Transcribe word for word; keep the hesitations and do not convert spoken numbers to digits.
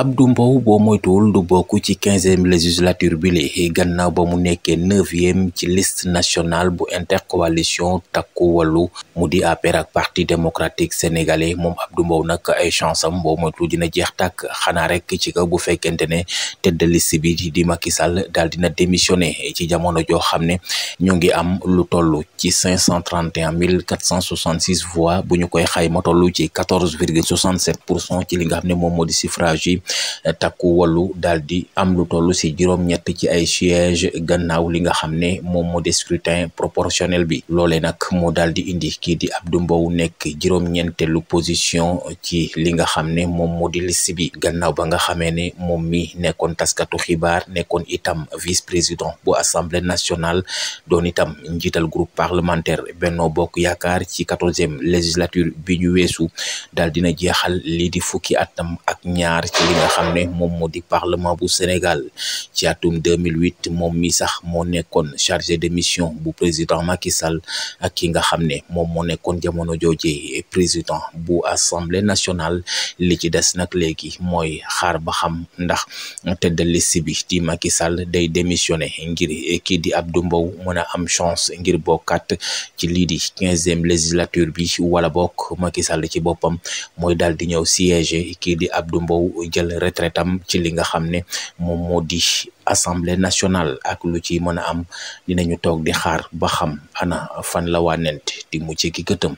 Abdou Mbow boo moytuwul du bokk ci quinzième législature bi li gannaaw ba mu nekkee neuvième ci liste nationale bu intercoalition takku wàllu mu di A P R ak parti démocratique sénégalais moom Abdou Mbow nag ay chance am boo moytuwul dina jeex tàkk xanaa rek ci kaw bu fekkente ne tête de liste bi di Macky Sall daal dina démissionné ci jamono joo xam ne ñu ngi am lu toll ci cinq cent trente et un mille quatre cent soixante-six voix bu ñu koy xayma toll ci quatorze virgule soixante-sept pour cent ci li nga xam ne moom moo di suffrage yi takku wàllu daal di am lu toll si juróom-ñett ci ay siège gannaaw li nga xam ne moom moo di scrutin proportionnel bi loolee nag moo daal di indi kii di Abdou Mbow nekk juróom-ñeenteelu position ci li nga xam ne moom moo di liste bi gannaaw ba nga xamee ne moom mi nekkoon taskatu xibaar nekkoon itam vice président bu assemblée nationale doon itam njiital groupe parlementaire Benno Bokk Yaakaar ci quatorzième législature bi ñu weesu daal dina jeexal lii di fukki atam ak ñaar ci li nga xam ne moom moo di parlement bu Sénégal ci atum deux mille huit moom mi sax moo nekkoon chargé de mission bu président Macky Sall ak ki nga xam ne moom moo nekkoon jamono jooje président bu assemblée nationale li ci des nag léegi mooy xaar ba xam ndax tête de liste bi di Macky Sall day démissionné ngir kii di Abdou Mbow mën a am chance ngir bokkat ci lii di quinzième législature bi wala bokk Macky Sall ci boppam mooy daal di ñëw siège kii di Abdou Mbow jël retraite am ci li nga xam ne moom moo di assemblée nationale ak lu ci mën a am dinañu toog di xaar ba xam ana fan la waa nent di mucc ki gëtëm